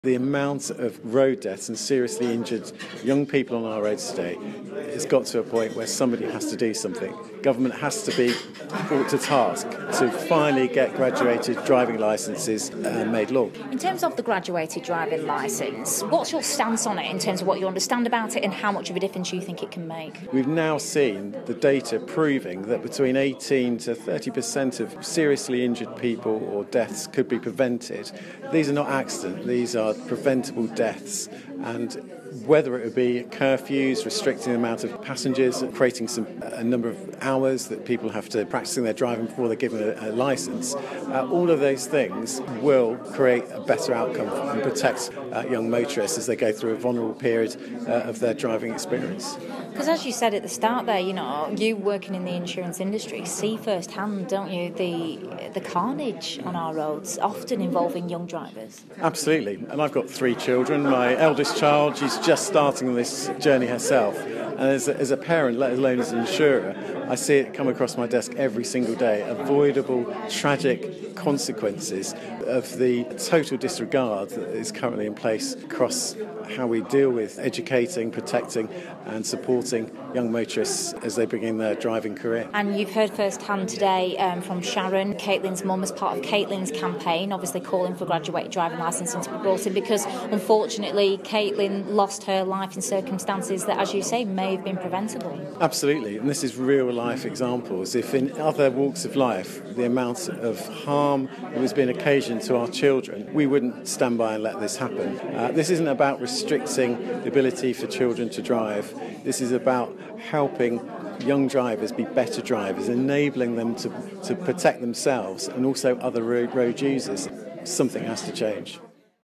The amount of road deaths and seriously injured young people on our roads today has got to a point where somebody has to do something. Government has to be brought to task to finally get graduated driving licences made law. In terms of the graduated driving licence, what's your stance on it in terms of what you understand about it and how much of a difference you think it can make? We've now seen the data proving that between 18 to 30% of seriously injured people or deaths could be prevented. These are not accidents, these are preventable deaths, and whether it would be curfews, restricting the amount of passengers, creating a number of hours that people have to practicing their driving before they're given a licence, all of those things will create a better outcome and protect young motorists as they go through a vulnerable period of their driving experience. Because as you said at the start there, you working in the insurance industry see firsthand, don't you, the carnage on our roads, often involving young drivers. Absolutely, and I've got 3 children. My eldest child, she's just starting on this journey herself, and as a parent, let alone as an insurer, I see it come across my desk every single day, avoidable, tragic consequences of the total disregard that is currently in place across how we deal with educating, protecting and supporting young motorists as they begin their driving career. And you've heard firsthand today from Sharon, Caitlin's mum, as part of Caitlin's campaign, obviously calling for graduated driving licensing to be brought in because unfortunately Caitlin lost her life in circumstances that, as you say, may have been preventable. Absolutely, and this is real life examples. If in other walks of life the amount of harm that was being occasioned to our children, we wouldn't stand by and let this happen. This isn't about restricting the ability for children to drive. This is about helping young drivers be better drivers, enabling them to protect themselves and also other road users. Something has to change.